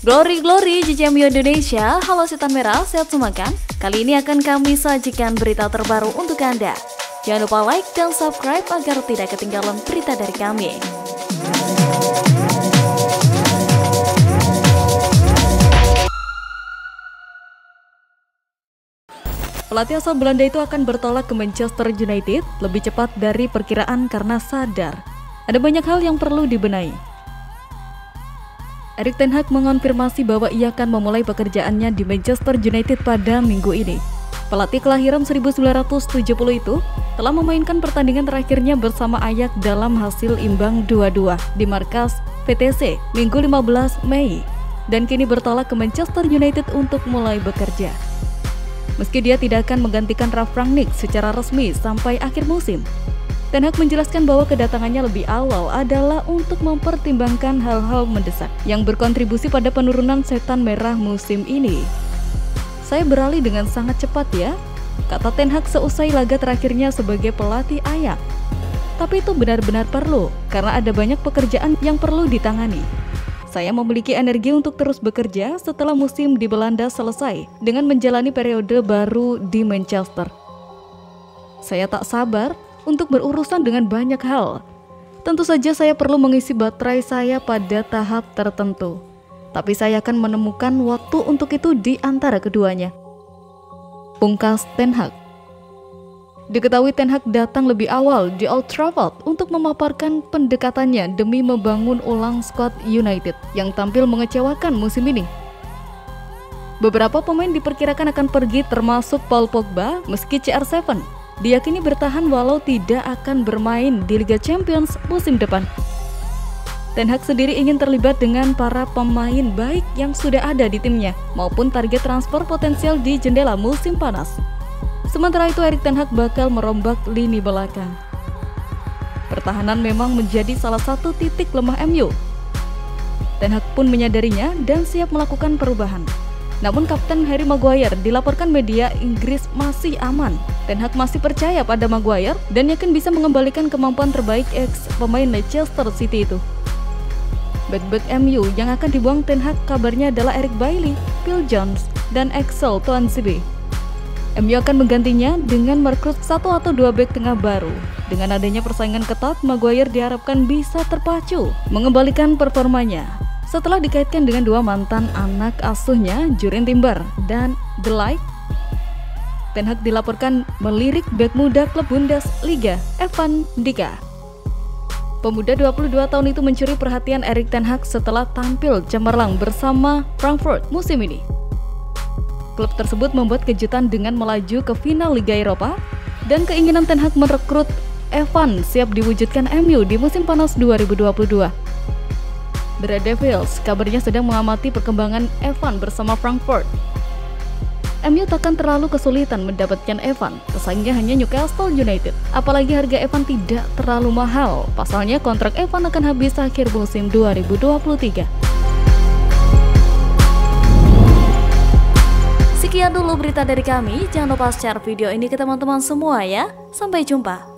Glory Glory JCMU Indonesia, halo setan merah, sehat semua kan? Kali ini akan kami sajikan berita terbaru untuk Anda. Jangan lupa like dan subscribe agar tidak ketinggalan berita dari kami. Pelatih asal Belanda itu akan bertolak ke Manchester United lebih cepat dari perkiraan karena sadar ada banyak hal yang perlu dibenahi. Erik ten Hag mengonfirmasi bahwa ia akan memulai pekerjaannya di Manchester United pada minggu ini. Pelatih kelahiran 1970 itu telah memainkan pertandingan terakhirnya bersama Ajax dalam hasil imbang 2-2 di markas VTC Minggu 15 Mei dan kini bertolak ke Manchester United untuk mulai bekerja. Meski dia tidak akan menggantikan Ralf Rangnick secara resmi sampai akhir musim, Ten Hag menjelaskan bahwa kedatangannya lebih awal adalah untuk mempertimbangkan hal-hal mendesak yang berkontribusi pada penurunan setan merah musim ini. Saya beralih dengan sangat cepat ya, kata Ten Hag seusai laga terakhirnya sebagai pelatih Ajax. Tapi itu benar-benar perlu, karena ada banyak pekerjaan yang perlu ditangani. Saya memiliki energi untuk terus bekerja setelah musim di Belanda selesai dengan menjalani periode baru di Manchester. Saya tak sabar untuk berurusan dengan banyak hal. Tentu saja saya perlu mengisi baterai saya pada tahap tertentu. Tapi saya akan menemukan waktu untuk itu di antara keduanya, pungkas Ten Hag. Diketahui Ten Hag datang lebih awal di Old Trafford untuk memaparkan pendekatannya demi membangun ulang skuad United yang tampil mengecewakan musim ini. Beberapa pemain diperkirakan akan pergi termasuk Paul Pogba meski CR7 diyakini bertahan walau tidak akan bermain di Liga Champions musim depan. Ten Hag sendiri ingin terlibat dengan para pemain baik yang sudah ada di timnya maupun target transfer potensial di jendela musim panas. Sementara itu Erik ten Hag bakal merombak lini belakang. Pertahanan memang menjadi salah satu titik lemah MU. Ten Hag pun menyadarinya dan siap melakukan perubahan. Namun Kapten Harry Maguire dilaporkan media Inggris masih aman. Ten Hag masih percaya pada Maguire dan yakin bisa mengembalikan kemampuan terbaik ex pemain Leicester City itu. Back-back MU yang akan dibuang Ten Hag kabarnya adalah Eric Bailly, Phil Jones, dan Axel Tuanzebe. MU akan menggantinya dengan merekrut 1 atau 2 back tengah baru. Dengan adanya persaingan ketat, Maguire diharapkan bisa terpacu mengembalikan performanya setelah dikaitkan dengan 2 mantan anak asuhnya, Jurrien Timber dan De Ligt. Ten Hag dilaporkan melirik bek muda klub Bundesliga, Evan Dika. Pemuda 22 tahun itu mencuri perhatian Erik ten Hag setelah tampil cemerlang bersama Frankfurt musim ini. Klub tersebut membuat kejutan dengan melaju ke final Liga Eropa dan keinginan Ten Hag merekrut Evan siap diwujudkan MU di musim panas 2022. The Red Devils kabarnya sedang mengamati perkembangan Evan bersama Frankfurt. MU takkan terlalu kesulitan mendapatkan Evan, pesaingnya hanya Newcastle United. Apalagi harga Evan tidak terlalu mahal, pasalnya kontrak Evan akan habis akhir musim 2023. Sekian dulu berita dari kami, jangan lupa share video ini ke teman-teman semua ya. Sampai jumpa.